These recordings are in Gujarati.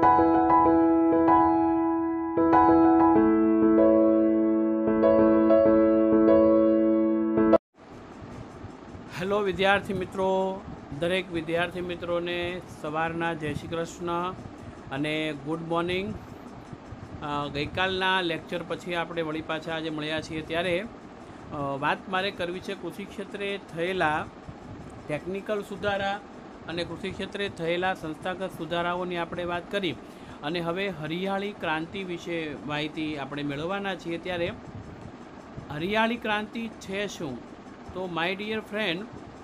હેલો વિદ્યાર્થી મિત્રો, દરેક વિદ્યાર્થી મિત્રોને સવારના જય શ્રી કૃષ્ણ અને ગુડ મોર્નિંગ। ગઈકાલના લેક્ચર પછી આપણે વળી પાછા આજે મળ્યા છીએ, ત્યારે વાત મારે કરવી છે કૃષિ ક્ષેત્રે થયેલા ટેકનિકલ સુધારા અને કૃષિ ક્ષેત્રે થયેલા સંસ્થાગત સુધારાઓની આપણે વાત કરી અને હવે હરિયાળી ક્રાંતિ વિશે માહિતી આપણે મેળવવાના છીએ। ત્યારે હરિયાળી ક્રાંતિ છે શું? તો માય ડિયર ફ્રેન્ડ,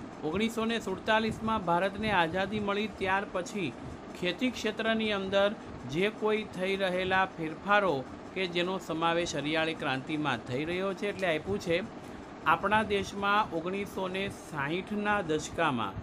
1947માં ભારતને આઝાદી મળી ત્યાર પછી ખેતી ક્ષેત્રની અંદર જે કોઈ થઈ રહેલા ફેરફારો કે જેનો સમાવેશ હરિયાળી ક્રાંતિમાં થઈ રહ્યો છે, એટલે આપ્યું છે આપણા દેશમાં 1960ના દશકામાં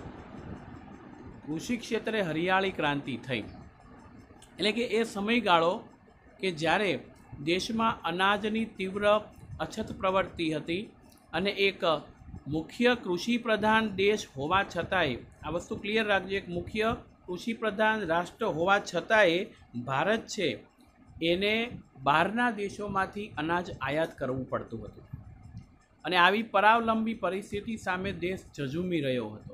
કૃષિ ક્ષેત્રે હરિયાળી ક્રાંતિ થઈ। એટલે કે એ સમયગાળો કે જ્યારે દેશમાં અનાજની તીવ્ર અછત પ્રવર્તી હતી અને એક મુખ્ય કૃષિ પ્રધાન દેશ હોવા છતાંય, આ વસ્તુ ક્લિયર રાખજો, એક મુખ્ય કૃષિ પ્રધાન રાષ્ટ્ર હોવા છતાંય ભારત છે એને બહારના દેશોમાંથી અનાજ આયાત કરવું પડતું હતું અને આવી પરાવલંબી પરિસ્થિતિ સામે દેશ ઝઝૂમી રહ્યો હતો।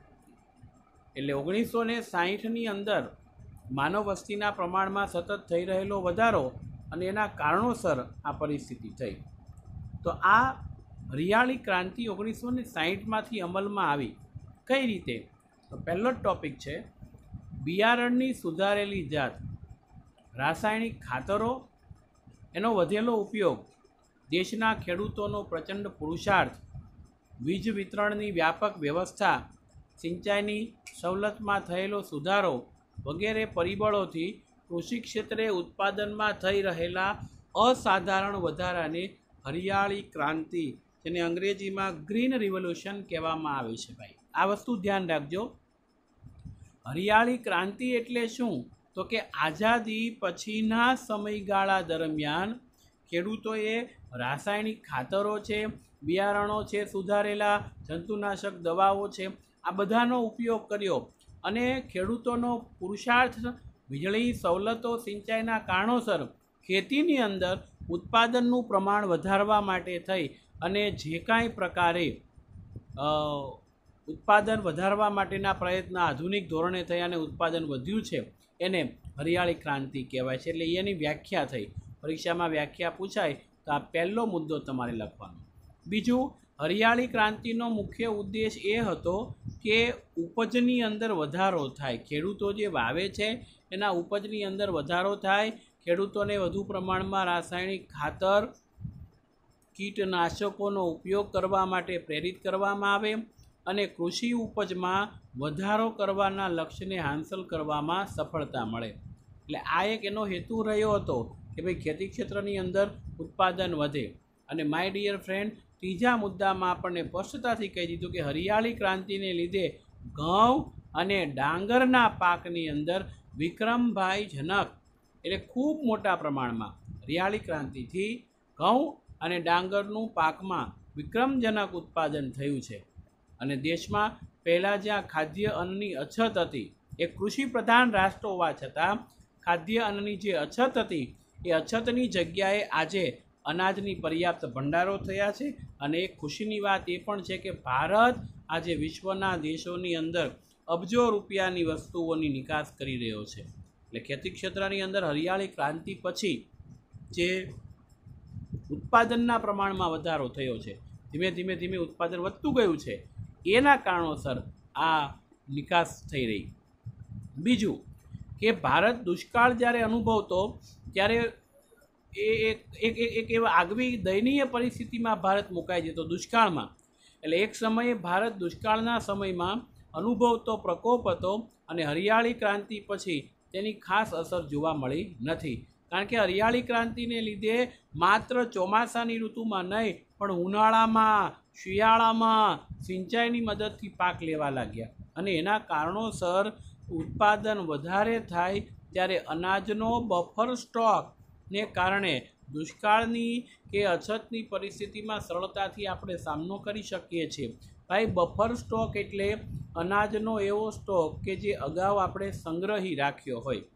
એટલે 1960ની અંદર માનવ વસ્તીના પ્રમાણમાં સતત થઈ રહેલો વધારો અને એના કારણોસર આ પરિસ્થિતિ થઈ। તો આ હરિયાળી ક્રાંતિ 1960માંથી અમલમાં આવી કઈ રીતે? તો પહેલો જ ટૉપિક છે બિયારણની સુધારેલી જાત, રાસાયણિક ખાતરો, એનો વધેલો ઉપયોગ, દેશના ખેડૂતોનો પ્રચંડ પુરુષાર્થ, વીજ વિતરણની વ્યાપક વ્યવસ્થા, સિંચાઈની સવલતમાં થયેલો સુધારો વગેરે પરિબળોથી કૃષિ ક્ષેત્રે ઉત્પાદનમાં થઈ રહેલા અસાધારણ વધારાને હરિયાળી ક્રાંતિ, જેને અંગ્રેજીમાં ગ્રીન રિવોલ્યુશન કહેવામાં આવે છે। ભાઈ, આ વસ્તુ ધ્યાન રાખજો। હરિયાળી ક્રાંતિ એટલે શું? તો કે આઝાદી પછીના સમયગાળા દરમિયાન ખેડૂતોએ રાસાયણિક ખાતરો છે, બિયારણો છે, સુધારેલા જંતુનાશક દવાઓ છે, આ બધાનો ઉપયોગ કર્યો અને ખેડૂતોનો પુરુષાર્થ, વીજળી સવલતો, સિંચાઈના કારણોસર ખેતીની અંદર ઉત્પાદનનું પ્રમાણ વધારવા માટે થઈ અને જે કાંઈ પ્રકારે ઉત્પાદન વધારવા માટેના પ્રયત્ન આધુનિક ધોરણે થયા અને ઉત્પાદન વધ્યું છે, એને હરિયાળી ક્રાંતિ કહેવાય છે। એટલે એની વ્યાખ્યા થઈ, પરીક્ષામાં વ્યાખ્યા પૂછાય તો આ પહેલો મુદ્દો તમારે લખવાનો। બીજું, હરિયાળી ક્રાંતિનો મુખ્ય ઉદ્દેશ એ હતો કે ઉપજની અંદર વધારો થાય, ખેડૂતો જે વાવે છે એના ઉપજની અંદર વધારો થાય, ખેડૂતોને વધુ પ્રમાણમાં રાસાયણિક ખાતર, કીટનાશકોનો ઉપયોગ કરવા માટે પ્રેરિત કરવામાં આવે અને કૃષિ ઉપજમાં વધારો કરવાના લક્ષ્યને હાંસલ કરવામાં સફળતા મળે। એટલે આ એક એનો હેતુ રહ્યો હતો કે ભાઈ ખેતી ક્ષેત્રની અંદર ઉત્પાદન વધે। અને માય ડિયર ફ્રેન્ડ, ત્રીજા મુદ્દામાં આપણને સ્પષ્ટતાથી કહી દીધું કે હરિયાળી ક્રાંતિને લીધે ઘઉં અને ડાંગરના પાકની અંદર વિક્રમભાઈજનક, એટલે ખૂબ મોટા પ્રમાણમાં હરિયાળી ક્રાંતિથી ઘઉં અને ડાંગરનું પાકમાં વિક્રમજનક ઉત્પાદન થયું છે અને દેશમાં પહેલાં જ્યાં ખાદ્ય અન્નની અછત હતી, એ કૃષિ પ્રધાન રાષ્ટ્ર હોવા છતાં ખાદ્ય અન્નની જે અછત હતી એ અછતની જગ્યાએ આજે અનાજની પર્યાપ્ત ભંડારો થયા છે। અને એક ખુશીની વાત એ પણ છે કે ભારત આજે વિશ્વના દેશોની અંદર અબજો રૂપિયાની વસ્તુઓની નિકાસ કરી રહ્યો છે। એટલે ખેતી ક્ષેત્રની અંદર હરિયાળી ક્રાંતિ પછી જે ઉત્પાદનના પ્રમાણમાં વધારો થયો છે, ધીમે ધીમે ઉત્પાદન વધતું ગયું છે, એના કારણોસર આ નિકાસ થઈ રહી। બીજું કે ભારત દુષ્કાળ જ્યારે અનુભવતો ત્યારે એક એવા આગવી દયનીય પરિસ્થિતિમાં ભારત મુકાઈ જતો દુષ્કાળમાં। એટલે એક સમયે ભારત દુષ્કાળના સમયમાં અનુભવતો પ્રકોપ હતો અને હરિયાળી ક્રાંતિ પછી તેની ખાસ અસર જોવા મળી નથી, કારણ કે હરિયાળી ક્રાંતિને લીધે માત્ર ચોમાસાની ઋતુમાં નહીં પણ ઉનાળામાં, શિયાળામાં સિંચાઈની મદદથી પાક લેવા લાગ્યા અને એના કારણોસર ઉત્પાદન વધારે થાય ત્યારે અનાજનો બફર સ્ટોકને કારણે દુષ્કાળની કે અછતની પરિસ્થિતિમાં સરળતાથી આપણે સામનો કરી શકીએ છીએ। ભાઈ, બફર સ્ટોક એટલે અનાજનો એવો સ્ટોક કે જે અગાઉ આપણે સંગ્રહી રાખ્યો હોય।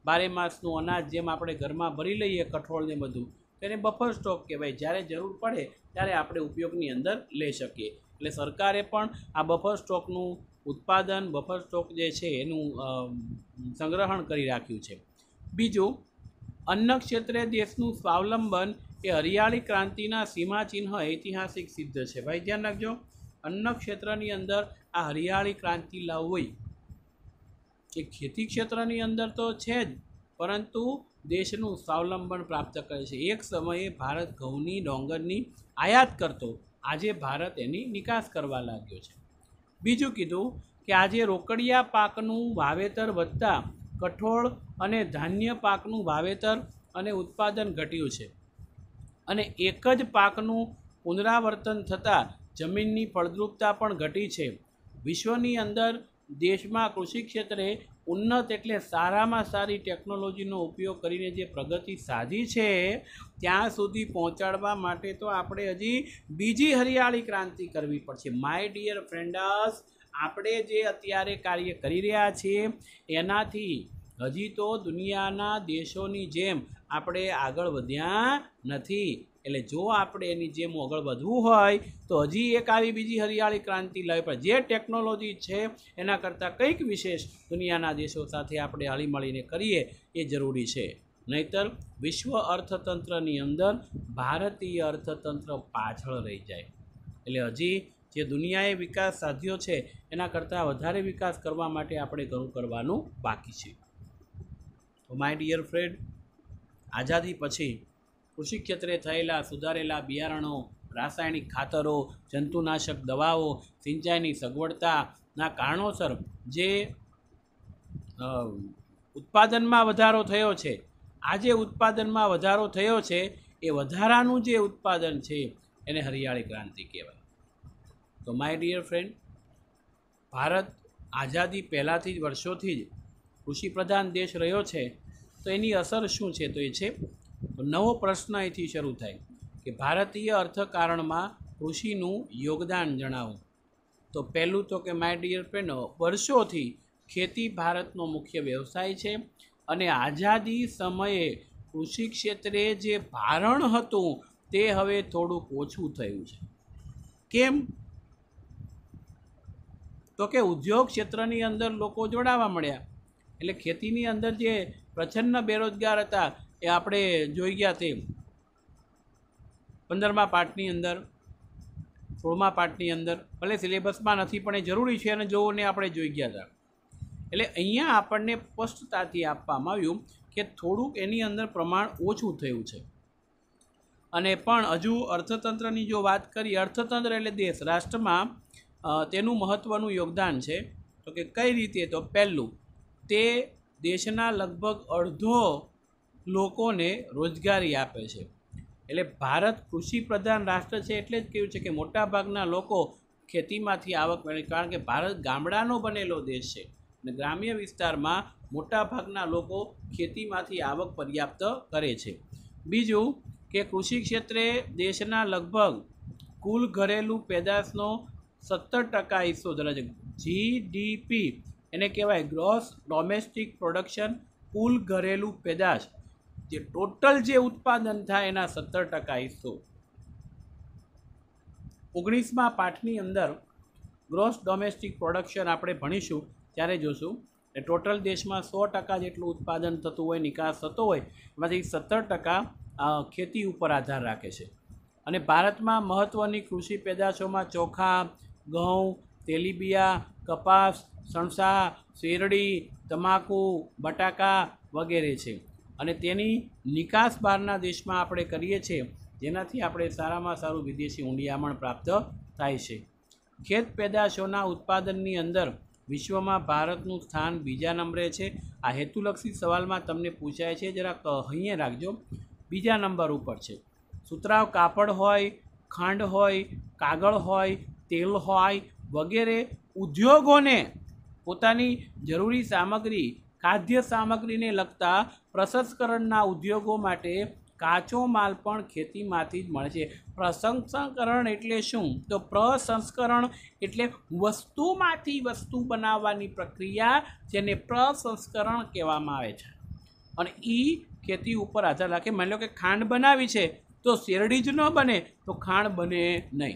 બારેમાસનું અનાજ જેમ આપણે ઘરમાં ભરી લઈએ કઠોળને બધું, તેને બફર સ્ટોક કહેવાય. જ્યારે જરૂર પડે ત્યારે આપણે ઉપયોગની અંદર લઈ શકીએ. એટલે સરકારે પણ આ બફર સ્ટોકનું ઉત્પાદન, બફર સ્ટોક જે છે એનું સંગ્રહણ કરી રાખ્યું છે. બીજું, અન્ન ક્ષેત્રે દેશનું સ્વાવલંબન એ હરિયાળી ક્રાંતિના સીમાચિહ્ન ઐતિહાસિક સિદ્ધ છે. ભાઈ ધ્યાન રાખજો, અન્ન ક્ષેત્રની અંદર આ હરિયાળી ક્રાંતિ લાવવી એ ખેતી ક્ષેત્રની અંદર તો છે જ, પરંતુ દેશનું સ્વાવલંબન પ્રાપ્ત કરે છે. એક સમયે ભારત ઘઉંની, ડોંગરની આયાત કરતો, આજે ભારત એની નિકાસ કરવા લાગ્યો છે. બીજું કીધું કે આજે રોકડિયા પાકનું વાવેતર વધતા કઠોળ અને ધાન્ય પાકનું વાવેતર અને ઉત્પાદન ઘટ્યું છે, અને એક જ પાકનું પુનરાવર્તન થતાં જમીનની ફળદ્રુપતા પણ ઘટી છે. વિશ્વની અંદર દેશમાં કૃષિ ક્ષેત્રે ઉન્નત એટલે સારામાં સારી ટેકનોલોજીનો ઉપયોગ કરીને જે પ્રગતિ સાધી છે, ત્યાં સુધી પહોંચાડવા માટે તો આપણે હજી બીજી હરિયાળી ક્રાંતિ કરવી પડશે. માય ડિયર ફ્રેન્ડ્સ, આપણે જે અત્યારે કાર્ય કરી રહ્યા છીએ એનાથી હજી તો દુનિયાના દેશોની જેમ આપણે આગળ વધ્યા નથી. એટલે જો આપણે એની જેમ આગળ વધવું હોય તો હજી એક આવી બીજી હરિયાળી ક્રાંતિ લાવવી પડે. જે ટેકનોલોજી છે એના કરતાં કંઈક વિશેષ દુનિયાના દેશો સાથે આપણે હળીમળીને કરીએ એ જરૂરી છે. નહીંતર વિશ્વ અર્થતંત્રની અંદર ભારતીય અર્થતંત્ર પાછળ રહી જાય. એટલે હજી જે દુનિયાએ વિકાસ સાધ્યો છે એના કરતાં વધારે વિકાસ કરવા માટે આપણે ઘણું કરવાનું બાકી છે. તો માય ડિયર ફ્રેન્ડ, આઝાદી પછી કૃષિ ક્ષેત્રે થયેલા સુધારેલા બિયારણો, રાસાયણિક ખાતરો, જંતુનાશક દવાઓ, સિંચાઈની સગવડતાના કારણોસર જે ઉત્પાદનમાં વધારો થયો છે, આ જે ઉત્પાદનમાં વધારો થયો છે એ વધારાનું જે ઉત્પાદન છે એને હરિયાળી ક્રાંતિ કહેવાય. તો માય ડિયર ફ્રેન્ડ, ભારત આઝાદી પહેલાંથી જ વર્ષોથી જ કૃષિપ્રધાન દેશ રહ્યો છે. તો એની અસર શું છે? તો એ છે, તો નવો પ્રશ્ન અહીંથી શરૂ થાય કે ભારતીય અર્થકારણમાં કૃષિનું યોગદાન જણાવો. તો પહેલું તો કે માય ડિયર ફ્રેન્ડ, વર્ષોથી ખેતી ભારતનો મુખ્ય વ્યવસાય છે, અને આઝાદી સમયે કૃષિ ક્ષેત્રે જે ભારણ હતું તે હવે થોડુંક ઓછું થયું છે. કેમ? તો કે ઉદ્યોગ ક્ષેત્રની અંદર લોકો જોડાવા મળ્યા. એટલે ખેતીની અંદર જે પ્રચંડ બેરોજગાર હતા એ આપણે જોઈ ગયા. તે 15મા પાઠની અંદર, 16મા પાઠની અંદર, ભલે સિલેબસમાં નથી પણ એ જરૂરી છે અને જોઓને આપણે જોઈ ગયા હતા. એટલે અહીંયા આપણને સ્પષ્ટતાથી આપવામાં આવ્યું કે થોડુંક એની અંદર પ્રમાણ ઓછું થયું છે. અને પણ હજુ અર્થતંત્રની જો વાત કરીએ, અર્થતંત્ર એટલે દેશ, રાષ્ટ્રમાં તેનું મહત્ત્વનું યોગદાન છે. તો કે કઈ રીતે? તો પહેલું, તે દેશના લગભગ અડધો લોકોને રોજગારી આપે છે. એટલે ભારત કૃષિ પ્રધાન રાષ્ટ્ર છે, એટલે જ કહ્યું છે કે મોટાભાગના લોકો ખેતીમાંથી આવક મેળવે, કારણ કે ભારત ગામડાનો બનેલો દેશ છે અને ગ્રામ્ય વિસ્તારમાં મોટાભાગના લોકો ખેતીમાંથી આવક પર્યાપ્ત કરે છે. બીજું કે કૃષિ ક્ષેત્રે દેશના લગભગ કુલ ઘરેલું પેદાશનો 70% હિસ્સો ધરાવે છે. GDP એને કહેવાય ગ્રોસ ડોમેસ્ટિક પ્રોડક્શન. કુલ ઘરેલું પેદાશ, જે ટોટલ જે ઉત્પાદન થાય એના 70% હિસ્સો. 19મા પાઠની અંદર ગ્રોસ ડોમેસ્ટિક પ્રોડક્શન આપણે ભણીશું ત્યારે જોશું કે ટોટલ દેશમાં 100% જેટલું ઉત્પાદન થતું હોય, નિકાસ થતો હોય, એમાંથી 70% ખેતી ઉપર આધાર રાખે છે. અને ભારતમાં મહત્ત્વની કૃષિ પેદાશોમાં ચોખા, ઘઉં, તેલીબિયા, કપાસ, સણસા, શેરડી, તમાકુ, બટાકા વગેરે છે. અને તેની નિકાસ બહારના દેશમાં આપણે કરીએ છીએ, જેનાથી આપણે સારામાં સારું વિદેશી ઊંડિયામણ પ્રાપ્ત થાય છે. ખેત પેદાશોના ઉત્પાદનની અંદર વિશ્વમાં ભારતનું સ્થાન બીજા નંબરે છે. આ હેતુલક્ષી સવાલમાં તમને પૂછાય છે, જરાક અહીંયા રાખજો. બીજા નંબર ઉપર છે. સુતરાઉ કાપડ હોય, ખાંડ હોય, કાગળ હોય, તેલ હોય વગેરે ઉદ્યોગોને પોતાની જરૂરી સામગ્રી, ખાદ્ય સામગ્રીને લગતા પ્રસંસ્કરણના ઉદ્યોગો માટે કાચો માલ પણ ખેતીમાંથી જ મળે છે. પ્રસંસ્કરણ એટલે શું? તો પ્રસંસ્કરણ એટલે વસ્તુમાંથી વસ્તુ બનાવવાની પ્રક્રિયા, જેને પ્રસંસ્કરણ કહેવામાં આવે છે. અને એ ખેતી ઉપર આધાર રાખે. માની લો કે ખાંડ બનાવી છે તો શેરડી જ ન બને તો ખાંડ બને નહીં.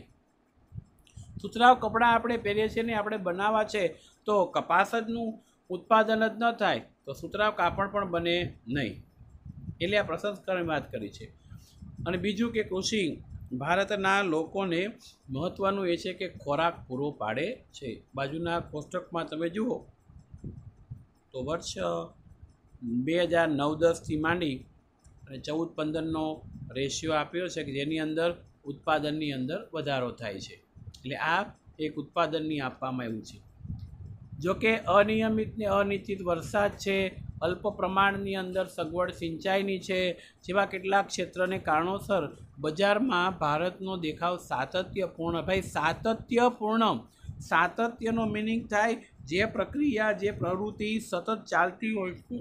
સુતરાઉ કપડાં આપણે પહેરીએ છીએ ને આપણે બનાવવા છે તો કપાસ જનું ઉત્પાદન જ ન થાય તો સુતરાઉ કાપડ પણ બને નહીં. એટલે આ પ્રસંસ્કરણની વાત કરી છે. અને બીજું કે કૃષિ ભારતના લોકોને મહત્ત્વનું એ છે કે ખોરાક પૂરો પાડે છે. બાજુના કોષ્ટકમાં તમે જુઓ તો વર્ષ 2009-10થી માંડી અને 14-15નો રેશિયો આપ્યો છે કે જેની અંદર ઉત્પાદનની અંદર વધારો થાય છે. એટલે આ એક ઉત્પાદનની આપવામાં આવ્યું છે. જોકે અનિયમિત ને અનિશ્ચિત વરસાદ છે, અલ્પ પ્રમાણની અંદર સગવડ સિંચાઈની છે જેવા કેટલાક ક્ષેત્રને કારણોસર બજારમાં ભારતનો દેખાવ સાતત્યપૂર્ણ. ભાઈ સાતત્યપૂર્ણ, સાતત્યનો મિનિંગ થાય જે પ્રક્રિયા જે પ્રવૃત્તિ સતત ચાલતી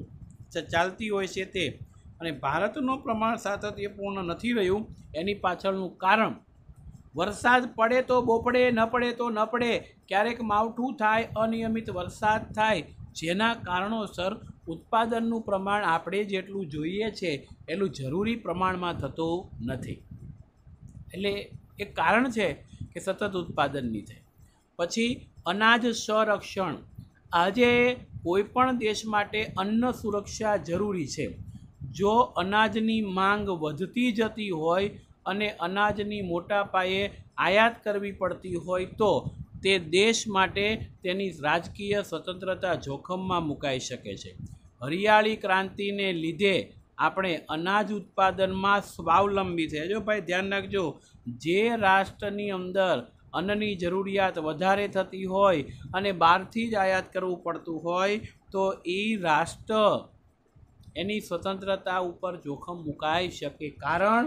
હોય છે તે. અને ભારતનું પ્રમાણ સાતત્યપૂર્ણ નથી રહ્યું એની પાછળનું કારણ વરસાદ પડે તો બોપડે, ન પડે તો ન પડે, ક્યારેક માવઠું થાય, અનિયમિત વરસાદ થાય, જેના કારણોસર ઉત્પાદનનું પ્રમાણ આપણે જેટલું જોઈએ છે એટલું જરૂરી પ્રમાણમાં થતું નથી. એટલે એક કારણ છે કે સતત ઉત્પાદનની થાય. પછી અનાજ સંરક્ષણ. આજે કોઈપણ દેશ માટે અન્ન સુરક્ષા જરૂરી છે. જો અનાજની માંગ વધતી જતી હોય અને અનાજની મોટા પાયે આયાત કરવી પડતી હોય તો તે દેશ માટે તેની રાજકીય સ્વતંત્રતા જોખમમાં મુકાઈ શકે છે. હરિયાળી ક્રાંતિને લીધે આપણે અનાજ ઉત્પાદનમાં સ્વાવલંબી છે. જો ભાઈ ધ્યાન રાખજો, જે રાષ્ટ્રની અંદર અન્નની જરૂરિયાત વધારે થતી હોય અને બહારથી જ આયાત કરવું પડતું હોય તો એ રાષ્ટ્ર એની સ્વતંત્રતા ઉપર જોખમ મુકાઈ શકે. કારણ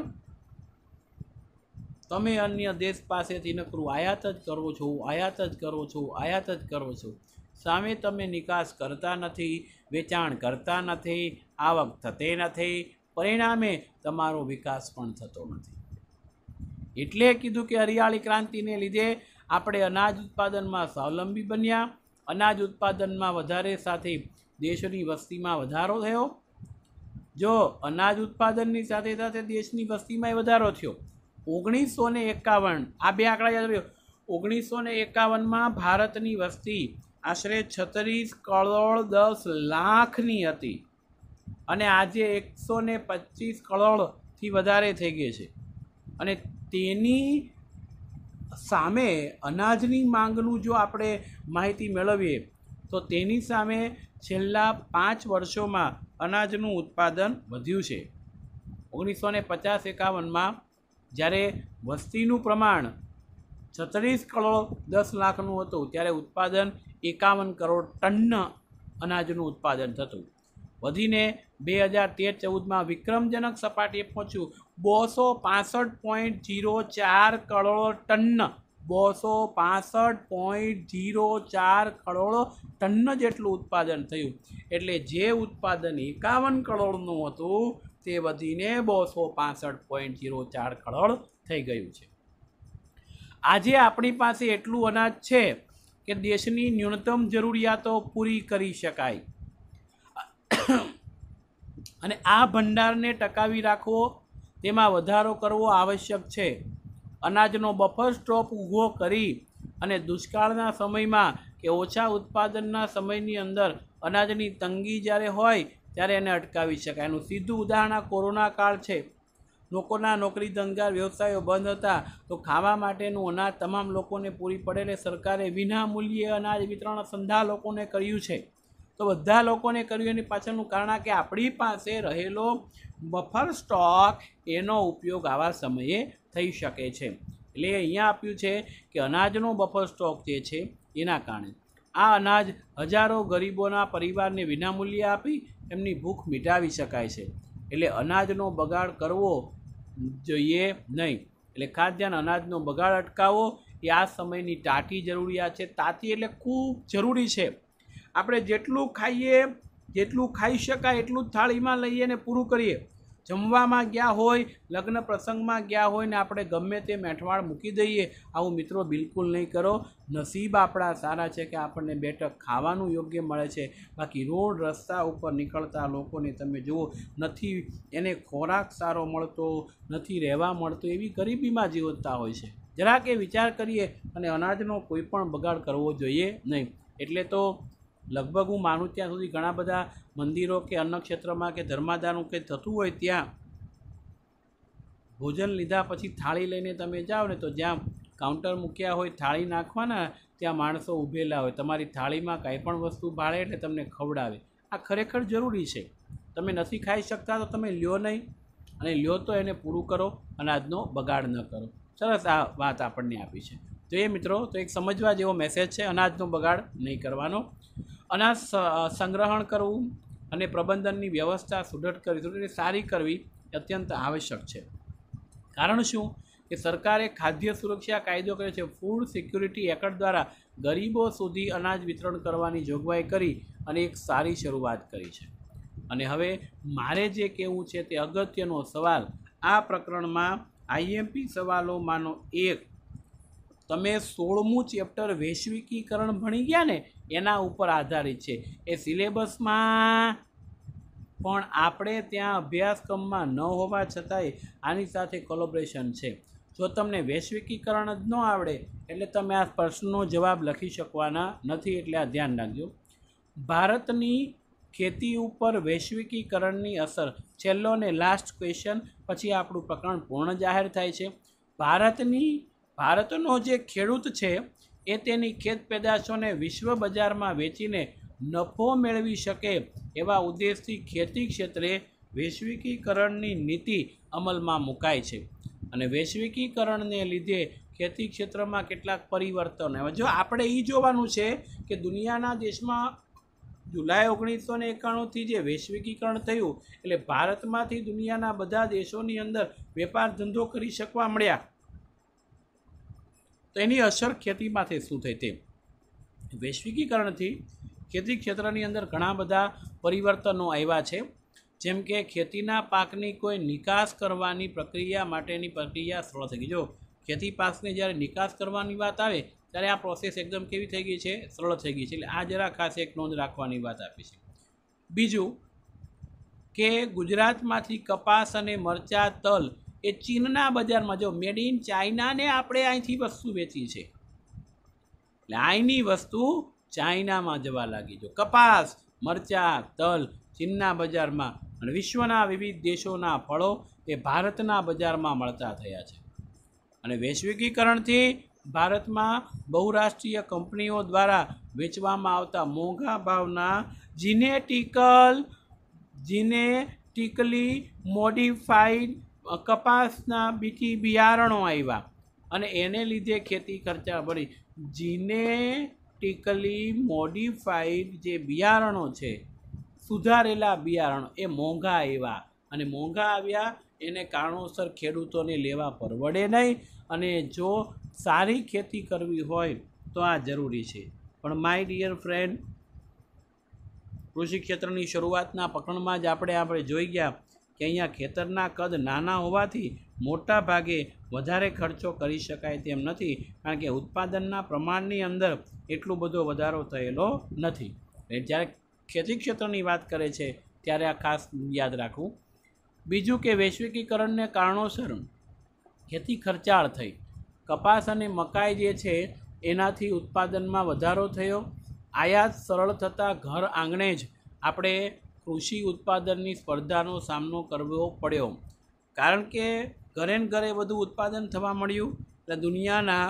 તમે અન્ય દેશ પાસેથી નકરું આયાત જ કરો છો, આયાત જ કરો છો, આયાત જ કરો છો. સામે તમે નિકાસ કરતા નથી, વેચાણ કરતા નથી, આવક થતી નથી, પરિણામે તમારો વિકાસ પણ થતો નથી. એટલે કીધું કે હરિયાળી ક્રાંતિને લીધે આપણે અનાજ ઉત્પાદનમાં સ્વાવલંબી બન્યા. અનાજ ઉત્પાદનમાં વધારે સાથે દેશની વસ્તીમાં વધારો થયો. જો અનાજ ઉત્પાદનની સાથે સાથે દેશની વસ્તીમાં વધારો થયો. 1951 આ બે આંકડા યાદ રહ્યો. 1951માં ભારતની વસ્તી આશરે 36 કરોડ 10 લાખની હતી અને આજે 125 કરોડથી વધારે થઈ ગઈ છે. અને તેની સામે અનાજની માંગનું જો આપણે માહિતી મેળવીએ તો તેની સામે છેલ્લા 5 વર્ષોમાં અનાજનું ઉત્પાદન વધ્યું છે. 1950-51માં જ્યારે વસ્તીનું પ્રમાણ 36 કરોડ 10 લાખનું હતું ત્યારે ઉત્પાદન 51 કરોડ ટન અનાજનું ઉત્પાદન થતું. વધીને 2013-14માં વિક્રમજનક સપાટીએ પહોંચ્યું 265.04 કરોડ ટન. 265.04 કરોડ ટન જેટલું ઉત્પાદન થયું. એટલે જે ઉત્પાદન 51 કરોડનું હતું તે વધીને 265.04 કરોડ થઈ ગયું છે. આજે આપણી પાસે એટલું અનાજ છે કે દેશની ન્યૂનતમ જરૂરિયાતો પૂરી કરી શકાય. અને આ ભંડારને ટકાવી રાખવો, તેમાં વધારો કરવો આવશ્યક છે. અનાજનો બફર સ્ટોક ઊભો કરી અને દુષ્કાળના સમયમાં કે ઓછા ઉત્પાદનના સમયની અંદર અનાજની તંગી જ્યારે હોય ત્યારે એને અટકાવી શકાય. એનું સીધું ઉદાહરણ આ કોરોના કાળ છે. લોકોના નોકરી ધંધા વ્યવસાયો બંધ હતા તો ખાવા માટેનું અનાજ તમામ લોકોને પૂરી પડે એટલે સરકારે વિના મૂલ્યે અનાજ વિતરણ સંધા લોકોને કર્યું છે. તો બધા લોકોને કર્યું એની પાછળનું કારણ કે આપણી પાસે રહેલો બફર સ્ટોક એનો ઉપયોગ આવા સમયે થઈ શકે છે. એટલે અહીંયા આપ્યું છે કે અનાજનો બફર સ્ટોક જે છે એના કારણે આ અનાજ હજારો ગરીબોના પરિવારને વિનામૂલ્યે આપી એમની ભૂખ મિટાવી શકાય છે. એટલે અનાજનો બગાડ કરવો જોઈએ નહીં. એટલે ખાદ્યાન્ન અનાજનો બગાડ અટકાવવો એ આ સમયની તાતી જરૂરિયાત છે. તાતી એટલે ખૂબ જરૂરી છે. આપણે જેટલું ખાઈએ, જેટલું ખાઈ શકાય એટલું જ થાળીમાં લઈએ ને પૂરું કરીએ. જમવામાં ગયા હોય, લગ્ન પ્રસંગમાં ગયા હોય ને આપણે ગમે તે મેઠવાડ મૂકી દઈએ, આવું મિત્રો બિલકુલ નહીં કરો. નસીબ આપણા સારા છે કે આપણને બેઠક ખાવાનું યોગ્ય મળે છે. બાકી રોડ રસ્તા ઉપર નીકળતા લોકોને તમે જુઓ, નથી એને ખોરાક સારો મળતો, નથી રહેવા મળતો, એવી ગરીબીમાં જીવતા હોય છે. જરાક એ વિચાર કરીએ અને અનાજનો કોઈ પણ બગાડ કરવો જોઈએ નહીં. એટલે તો લગભગ હું માનું ત્યાં સુધી ઘણા બધા મંદિરો કે અન્ન ક્ષેત્રમાં કે ધર્માદાનું કંઈ થતું હોય ત્યાં ભોજન લીધા પછી થાળી લઈને તમે જાઓ ને, તો જ્યાં કાઉન્ટર મૂક્યા હોય થાળી નાખવાના, ત્યાં માણસો ઊભેલા હોય, તમારી થાળીમાં કાંઈ પણ વસ્તુ ભાળે એટલે તમને ખવડાવે. આ ખરેખર જરૂરી છે. તમે નથી ખાઈ શકતા તો તમે લ્યો નહીં, અને લ્યો તો એને પૂરું કરો, અનાજનો બગાડ ન કરો. સરસ આ વાત આપણને આપી છે. જોઈએ મિત્રો, તો એક સમજવા જેવો મેસેજ છે, અનાજનો બગાડ નહીં કરવાનો. અનાજ સંગ્રહણ કરવું અને પ્રબંધનની વ્યવસ્થા સુદૃઢ સારી કરવી અત્યંત આવશ્યક છે. કારણ શું કે સરકારે ખાદ્ય સુરક્ષા કાયદો કર્યો છે. ફૂડ સિક્યુરિટી એક્ટ દ્વારા ગરીબો સુધી અનાજ વિતરણ કરવાની જોગવાઈ કરી અને એક સારી શરૂઆત કરી છે. અને હવે મારે જે કહેવું છે તે અગત્યનો સવાલ આ પ્રકરણમાં આઈએમપી સવાલોમાંનો એક, તમે 16મું ચેપ્ટર વૈશ્વિકીકરણ ભણી ગયા ને એના ઉપર આધારિત છે. એ સિલેબસમાં પણ આપણે ત્યાં અભ્યાસક્રમમાં ન હોવા છતાંય આની સાથે કોલેબોરેશન છે. જો તમને વૈશ્વિકીકરણ જ ન આવડે એટલે તમે આ પ્રશ્નનો જવાબ લખી શકવાના નથી. એટલે આ ધ્યાન રાખજો. ભારતની ખેતી ઉપર વૈશ્વિકીકરણની અસર, છેલ્લો ને લાસ્ટ ક્વેશ્ચન, પછી આપણું પ્રકરણ પૂર્ણ જાહેર થાય છે. ભારતનો જે ખેડૂત છે એ તેની ખેત પેદાશોને વિશ્વ બજારમાં વેચીને નફો મેળવી શકે એવા ઉદ્દેશથી ખેતી ક્ષેત્રે વૈશ્વિકીકરણની નીતિ અમલમાં મુકાય છે. અને વૈશ્વિકીકરણને લીધે ખેતી ક્ષેત્રમાં કેટલાક પરિવર્તન આવે. જો આપણે એ જોવાનું છે કે દુનિયાના દેશમાં જુલાઈ 1991થી જે વૈશ્વિકીકરણ થયું એટલે ભારતમાંથી દુનિયાના બધા દેશોની અંદર વેપાર ધંધો કરી શકવા મળ્યા, તો એની અસર ખેતીમાંથી શું થઈ તે. વૈશ્વિકીકરણથી ખેતી ક્ષેત્રની અંદર ઘણા બધા પરિવર્તનો આવ્યા છે. જેમ કે ખેતીના પાકની કોઈ નિકાસ કરવાની પ્રક્રિયા માટેની પ્રક્રિયા સરળ થઈ ગઈ. જો ખેતી પાકની જ્યારે નિકાસ કરવાની વાત આવે ત્યારે આ પ્રોસેસ એકદમ કેવી થઈ ગઈ છે, સરળ થઈ ગઈ છે. એટલે આ જરા ખાસ એક નોંધ રાખવાની વાત આપી છે. બીજું કે ગુજરાતમાંથી કપાસ અને મરચાં, તલ એ ચીનના બજારમાં, જો મેડ ઇન ચાઇનાને આપણે અહીંથી વસ્તુ વેચી છે, એટલે અહીંની વસ્તુ ચાઇનામાં જવા લાગી. જો કપાસ, મરચાં, તલ ચીનના બજારમાં, અને વિશ્વના વિવિધ દેશોના ફળો એ ભારતના બજારમાં મળતા થયા છે. અને વૈશ્વિકીકરણથી ભારતમાં બહુરાષ્ટ્રીય કંપનીઓ દ્વારા વેચવામાં આવતા મોંઘા ભાવના જીનેટિકલી મોડિફાઈડ કપાસના બિયારણો આવ્યા અને એને લીધે ખેતી ખર્ચા ભરી. જીનેટિકલી મોડિફાઈડ જે બિયારણો છે, સુધારેલા બિયારણો, એ મોંઘા આવ્યા, અને મોંઘા આવ્યા એને કારણોસર ખેડૂતોને લેવા પરવડે નહીં. અને જો સારી ખેતી કરવી હોય તો આ જરૂરી છે. પણ માય ડિયર ફ્રેન્ડ, કૃષિ ક્ષેત્રની શરૂઆતના પ્રકરણમાં જ આપણે જોઈ ગયા કે અહીંયા ખેતરના કદ નાના હોવાથી મોટા ભાગે વધારે ખર્ચો કરી શકાય તેમ નથી, કારણ કે ઉત્પાદનના પ્રમાણની અંદર એટલો બધો વધારો થયેલો નથી. જ્યારે ખેતી ક્ષેત્રની વાત કરે છે ત્યારે આ ખાસ યાદ રાખવું. બીજું કે વૈશ્વિકીકરણને કારણોસર ખેતી ખર્ચાળ થઈ. કપાસ અને મકાઈ જે છે એનાથી ઉત્પાદનમાં વધારો થયો. આયાત સરળ થતાં ઘર આંગણે જ આપણે કૃષિ ઉત્પાદનની સ્પર્ધાનો સામનો કરવો પડ્યો, કારણ કે ઘરે ને ઘરે બધું ઉત્પાદન થવા મળ્યું. એટલે દુનિયાના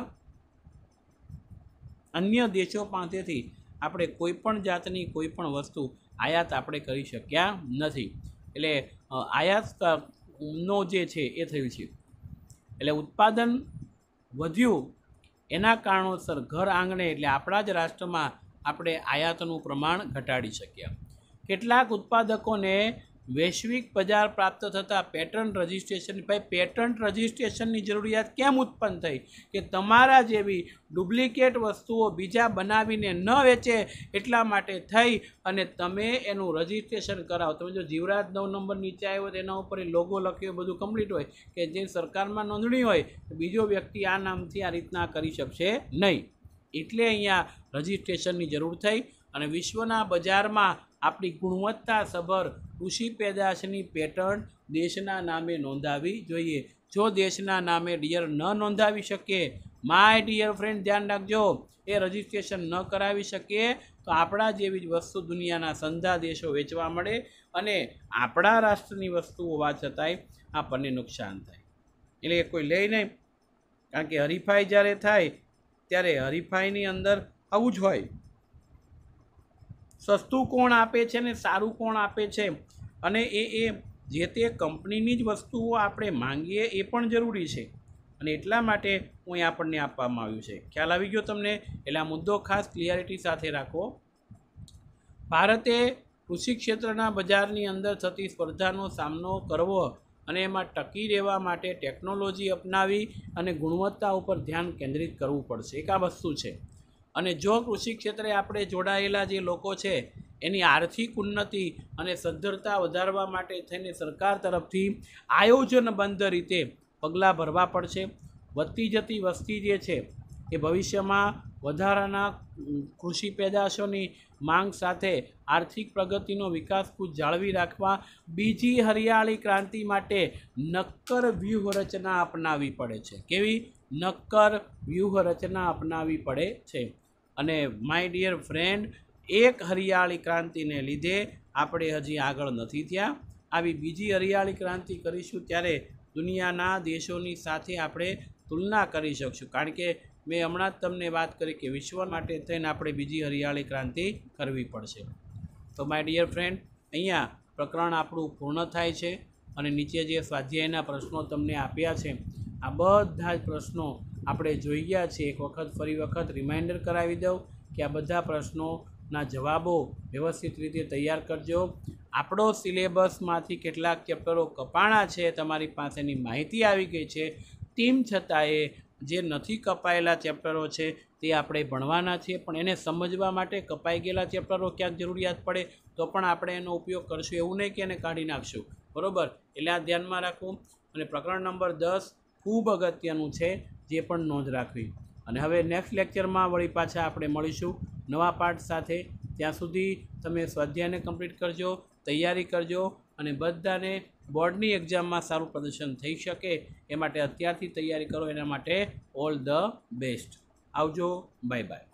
અન્ય દેશો પાસેથી આપણે કોઈપણ જાતની કોઈપણ વસ્તુ આયાત આપણે કરી શક્યા નથી. એટલે આયાતનો જે છે એ થયું છે. એટલે ઉત્પાદન વધ્યું, એના કારણોસર ઘર આંગણે એટલે આપણા જ રાષ્ટ્રમાં આપણે આયાતનું પ્રમાણ ઘટાડી શક્યા. કેટલાક ઉત્પાદકોને વૈશ્વિક બજાર પ્રાપ્ત થતાં પેટન્ટ રજિસ્ટ્રેશન, ભાઈ પેટન્ટ રજિસ્ટ્રેશનની જરૂરિયાત કેમ ઉત્પન્ન થઈ કે તમારા જેવી ડુપ્લિકેટ વસ્તુઓ બીજા બનાવીને ન વેચે એટલા માટે થઈ અને તમે એનું રજિસ્ટ્રેશન કરાવો. તમે જો જીવરાજ 9 નંબર નીચે આવ્યો તો એના ઉપર લોગો લખ્યો બધું કમ્પ્લીટ હોય કે જે સરકારમાં નોંધણી હોય તો બીજો વ્યક્તિ આ નામથી આ રીતના કરી શકશે નહીં. એટલે અહીંયા રજિસ્ટ્રેશનની જરૂર થઈ અને વિશ્વના બજારમાં આપણી ગુણવત્તાસભર કૃષિ પેદાશની પેટન્ટ દેશના નામે નોંધાવી જોઈએ. જો દેશના નામે ડિયર ન નોંધાવી શકીએ, માય ડિયર ફ્રેન્ડ ધ્યાન રાખજો, એ રજિસ્ટ્રેશન ન કરાવી શકીએ તો આપણા જેવી જ વસ્તુ દુનિયાના સંધા દેશો વેચવા મળે અને આપણા રાષ્ટ્રની વસ્તુ હોવા છતાંય આપણને નુકસાન થાય. એટલે કોઈ લે નહીં, કારણ કે હરીફાઈ જ્યારે થાય ત્યારે હરીફાઈની અંદર આવું જ હોય, સસ્તું કોણ આપે છે ને સારું કોણ આપે છે અને એ જે તે કંપનીની જ વસ્તુઓ આપણે માંગીએ એ પણ જરૂરી છે અને એટલા માટે હું આપણને આપવામાં આવ્યું છે. ખ્યાલ આવી ગયો તમને? એટલે આ મુદ્દો ખાસ ક્લિયરિટી સાથે રાખો. ભારતે કૃષિ ક્ષેત્રના બજારની અંદર થતી સ્પર્ધાનો સામનો કરવો અને એમાં ટકી રહેવા માટે ટેકનોલોજી અપનાવી અને ગુણવત્તા ઉપર ધ્યાન કેન્દ્રિત કરવું પડશે. એક આ વસ્તુ છે. અને જો કૃષિ ક્ષેત્રે આપણે જોડાયેલા જે લોકો છે એની આર્થિક ઉન્નતિ અને સદ્ધરતા વધારવા માટે થઈને સરકાર તરફથી આયોજનબદ્ધ રીતે પગલાં ભરવા પડશે. વધતી જતી વસ્તી જે છે એ ભવિષ્યમાં વધારાના કૃષિ પેદાશોની માંગ સાથે આર્થિક પ્રગતિનો વિકાસ જાળવી રાખવા બીજી હરિયાળી ક્રાંતિ માટે નક્કર વ્યૂહરચના અપનાવવી પડે છે. કેવી નક્કર વ્યૂહરચના અપનાવવી પડે છે? અને માય ડિયર ફ્રેન્ડ, એક હરિયાળી ક્રાંતિને લીધે આપણે હજી આગળ નથી થયા. આવી બીજી હરિયાળી ક્રાંતિ કરીશું ત્યારે દુનિયાના દેશોની સાથે આપણે તુલના કરી શકશું. કારણ કે મેં હમણાં જ તમને વાત કરી કે વિશ્વ માટે થઈને આપણે બીજી હરિયાળી ક્રાંતિ કરવી પડશે. તો માય ડિયર ફ્રેન્ડ, અહીંયા પ્રકરણ આપણું પૂર્ણ થાય છે અને નીચે જે સ્વાધ્યાયના પ્રશ્નો તમને આપ્યા છે આ બધા જ પ્રશ્નો આપણે જોઈ ગયા છે. એક વખત ફરી વખત રિમાઇન્ડર કરાવી દઉં કે આ બધા પ્રશ્નોના જવાબો વ્યવસ્થિત રીતે તૈયાર કરજો. આપણો સિલેબસમાંથી કેટલાક ચેપ્ટરો કપાણા છે, તમારી પાસેની માહિતી આવી ગઈ છે, તેમ છતાંય જે નથી કપાયેલા ચેપ્ટરો છે તે આપણે ભણવાના છીએ, પણ એને સમજવા માટે કપાઈ ગયેલા ચેપ્ટરો ક્યાંક જરૂરિયાત પડે તો પણ આપણે એનો ઉપયોગ કરશું, એવું નહીં કે એને કાઢી નાખશું. બરાબર? એટલે આ ધ્યાનમાં રાખવું. અને પ્રકરણ નંબર 10 ખૂબ અગત્યનું છે, જે પણ નોંધ રાખવી. અને હવે નેક્સ્ટ લેક્ચરમાં વળી પાછા આપણે મળીશું નવા પાઠ સાથે. ત્યાં સુધી તમે સ્વાધ્યાયને કમ્પ્લીટ કરજો, તૈયારી કરજો અને બધાને બોર્ડની એક્ઝામમાં સારું પ્રદર્શન થઈ શકે એ માટે અત્યારથી તૈયારી કરો. એના માટે ઓલ ધ બેસ્ટ. આવજો. Bye by.